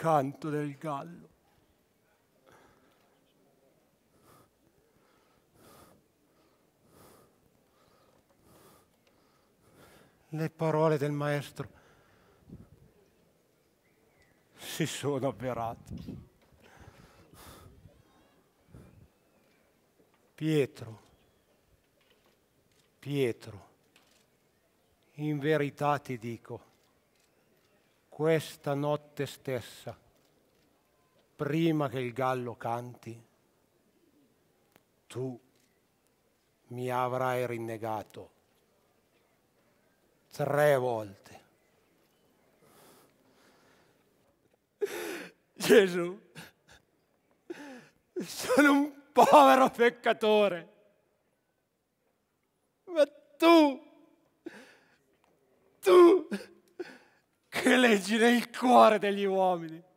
canto del gallo. Le parole del maestro si sono avverate. Pietro, in verità ti dico, questa notte stessa, prima che il gallo canti, tu mi avrai rinnegato 3 volte. Gesù, sono un povero peccatore, ma tu che leggi nel cuore degli uomini,